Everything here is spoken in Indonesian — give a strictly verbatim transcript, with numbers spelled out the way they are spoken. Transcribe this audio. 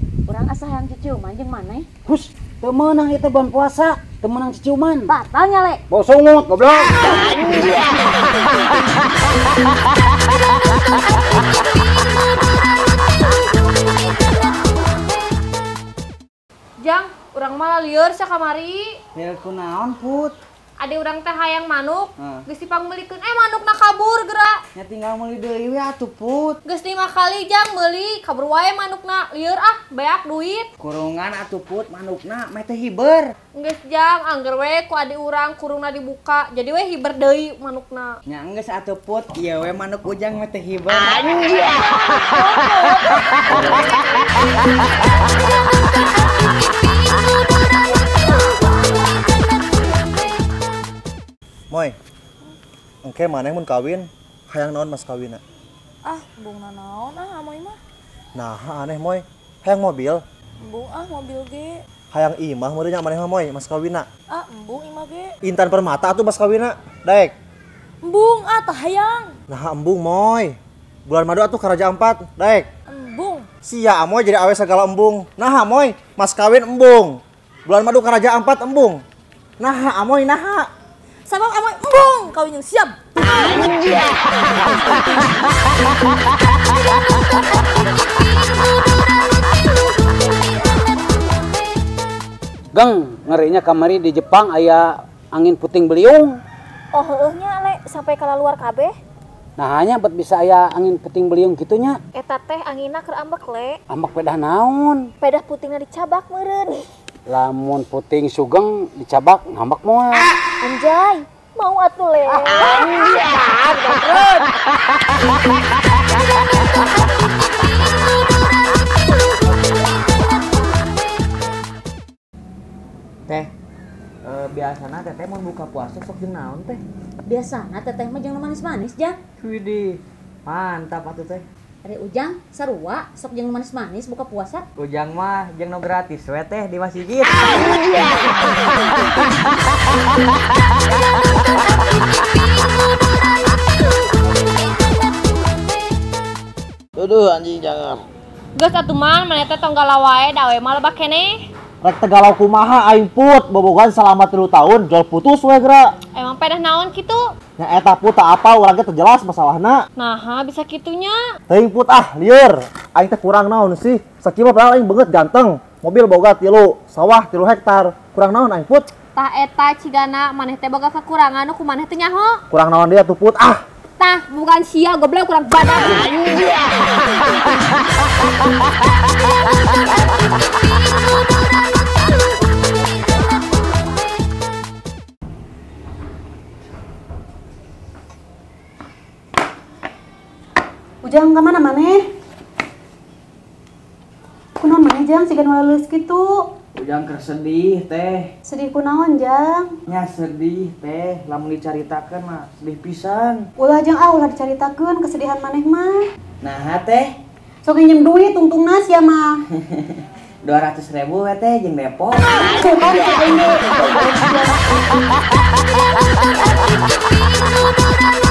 Urang asa hayang ciciuman jeung maneh. Hus, teu meunang ieu teh bulan puasa, teu meunang ciciuman. Batal nya le. Bau sungut goblok. Jang, urang malah lieur sakamari. Lieur kunaon, Put? Ade urang teh hayang manuk, Heeh. geus dipangbelikeun eh manukna kabur geura. Nya tinggal meuli deui we atuh, Put. Geus lima kali Jang meuli, kabur wae manukna. Lieur ah, beak duit. Kurungan atuh, Put, manukna meh teh hiber. Geus Jang, angger we ku ade urang kurungna dibuka. Jadi we hiber deui manukna. Nya geus atuh, Put, ieu we manuk Ujang meh teh hiber. Moy, engke maneh mun kawin, hayang naon mas kawinna? Ah, bung naon ah amoy mah. Nah, aneh moy, hayang mobil, Embung ah mobil ge. hayang imah meureun nya maneh mah moy, mas kawinna. Ah, embung imah ge. Intan Permata atuh mas kawinna, daek. Embung ah tah hayang. Nah, embung moy. Bulan madu atuh ka Raja Ampat, daek. Embung. Sia amoy jadi awe segala embung. Nah, moy, mas kawin embung. Bulan madu ka Raja Ampat embung. Nah, amoy nah. Sabab amoy embung kawin jeung siap. Gang, ngerinya kamari di Jepang aya angin puting beliung. Oh heueuh nya le sampai ka luar kabeh. Nah hanya buat bisa aya angin puting beliung gitunya. Eta teh anginna keur ambek le. Ambak pedah naon. Pedah putingna dicabak meureun. Lamun puting sugeng dicabak ngambak moal. Anjay, mau atuh le. Teh, e, biasana teteh mau buka puasa sok jeung naon teh? Biasana teteh mah jeung manis-manis Jang. Widih, mantap atuh teh. Ari Ujang sarua sok jeung manis-manis buka puasa. Ujang mah jeung no gratis we teh di masjid. Duduh anjing jangan. Geus atuh man, maneh teh tong galau wae da we mah lebak keneh. Rek tegalau kumaha aing Put, bobogan selama tilu tahun jual putus we geura. Emang pedah naon kitu? Nya eta Put tak apa urang ge teu jelas masalahna. Nah, bisa kitunya. Teuing Put ah lieur. Aing teh kurang naon sih? Sakieu mah padahal aing beungeut ganteng. Mobil boga tilu, sawah tilu hektar. Kurang naon aing Put? Tah eta cigana maneh teh boga kekurangan nu kumaneh teh nyaho. Kurang naon dia tuh Put? Ah. Tah, bukan sia goblok kurang badan. Ujang kemana maneh? Kunaon maneh Jang sigan waleus kitu? Ujang keur sedih teh. Sedih kunaon Jang? Nya sedih teh, lamun dicaritakeun mah sedih pisan. Ulah Jang ah ulah dicaritakeun kesedihan maneh mah. Nah teh, Sok nginjem duit tungtungna sia mah. dua ratus ribu we teh jeung depo. Tuh kan cek ini.